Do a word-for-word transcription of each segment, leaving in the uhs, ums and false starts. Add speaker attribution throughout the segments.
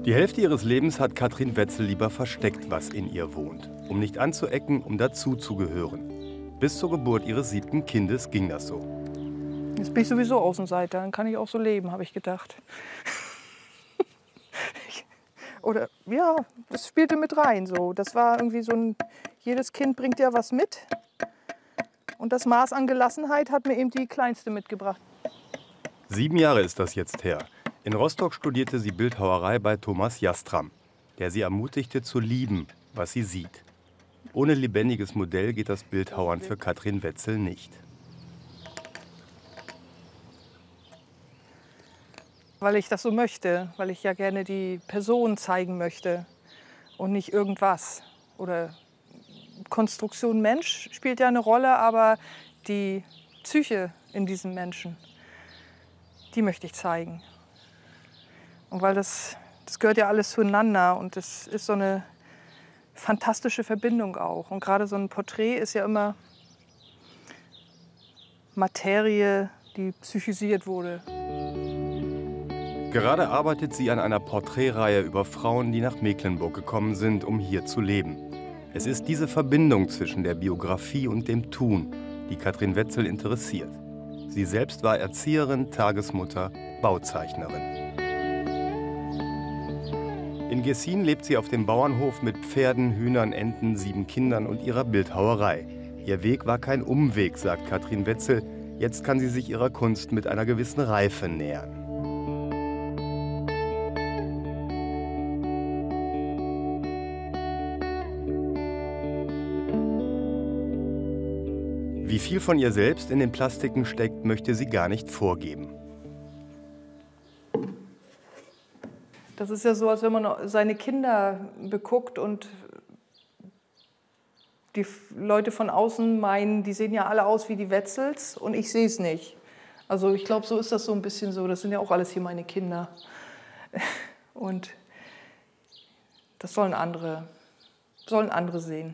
Speaker 1: Die Hälfte ihres Lebens hat Katrin Wetzel lieber versteckt, was in ihr wohnt, um nicht anzuecken, um dazuzugehören. Bis zur Geburt ihres siebten Kindes ging das so.
Speaker 2: Jetzt bin ich sowieso Außenseiter, dann kann ich auch so leben, habe ich gedacht. Oder ja, das spielte mit rein so. Das war irgendwie so ein, jedes Kind bringt ja was mit. Und das Maß an Gelassenheit hat mir eben die Kleinste mitgebracht.
Speaker 1: Sieben Jahre ist das jetzt her. In Rostock studierte sie Bildhauerei bei Thomas Jastram, der sie ermutigte zu lieben, was sie sieht. Ohne lebendiges Modell geht das Bildhauern für Katrin Wetzel nicht.
Speaker 2: Weil ich das so möchte, weil ich ja gerne die Person zeigen möchte und nicht irgendwas. Oder Konstruktion Mensch spielt ja eine Rolle, aber die Psyche in diesem Menschen, die möchte ich zeigen. Und weil das, das gehört ja alles zueinander und das ist so eine fantastische Verbindung auch. Und gerade so ein Porträt ist ja immer Materie, die psychisiert wurde.
Speaker 1: Gerade arbeitet sie an einer Porträtreihe über Frauen, die nach Mecklenburg gekommen sind, um hier zu leben. Es ist diese Verbindung zwischen der Biografie und dem Tun, die Katrin Wetzel interessiert. Sie selbst war Erzieherin, Tagesmutter, Bauzeichnerin. In Gessin lebt sie auf dem Bauernhof mit Pferden, Hühnern, Enten, sieben Kindern und ihrer Bildhauerei. Ihr Weg war kein Umweg, sagt Katrin Wetzel. Jetzt kann sie sich ihrer Kunst mit einer gewissen Reife nähern. Wie viel von ihr selbst in den Plastiken steckt, möchte sie gar nicht vorgeben.
Speaker 2: Das ist ja so, als wenn man seine Kinder beguckt und die Leute von außen meinen, die sehen ja alle aus wie die Wetzels und ich sehe es nicht. Also ich glaube, so ist das so ein bisschen so. Das sind ja auch alles hier meine Kinder. Und das sollen andere, sollen andere sehen.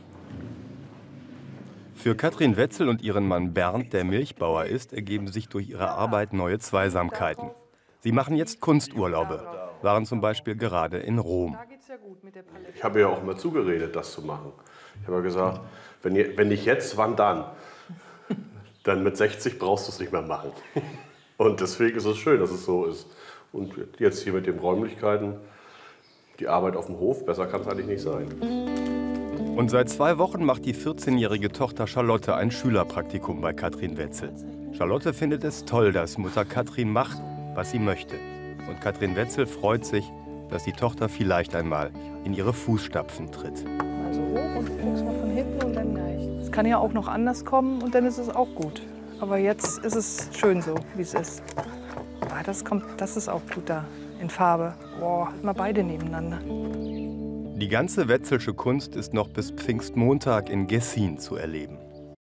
Speaker 1: Für Katrin Wetzel und ihren Mann Bernd, der Milchbauer ist, ergeben sich durch ihre Arbeit neue Zweisamkeiten. Sie machen jetzt Kunsturlaube, waren zum Beispiel gerade in Rom.
Speaker 3: Ich habe ja auch immer zugeredet, das zu machen. Ich habe gesagt, wenn, wenn nicht jetzt, wann dann? Dann mit sechzig brauchst du es nicht mehr machen. Und deswegen ist es schön, dass es so ist. Und jetzt hier mit den Räumlichkeiten, die Arbeit auf dem Hof, besser kann es eigentlich nicht sein.
Speaker 1: Und seit zwei Wochen macht die vierzehnjährige Tochter Charlotte ein Schülerpraktikum bei Katrin Wetzel. Charlotte findet es toll, dass Mutter Katrin macht, was sie möchte. Und Katrin Wetzel freut sich, dass die Tochter vielleicht einmal in ihre Fußstapfen tritt.
Speaker 2: Also hoch und guckst mal von hinten und dann gleich. Es kann ja auch noch anders kommen und dann ist es auch gut. Aber jetzt ist es schön so, wie es ist. Ah, das, kommt, das ist auch gut da, in Farbe. Boah, mal beide nebeneinander.
Speaker 1: Die ganze Wetzelsche Kunst ist noch bis Pfingstmontag in Gessin zu erleben.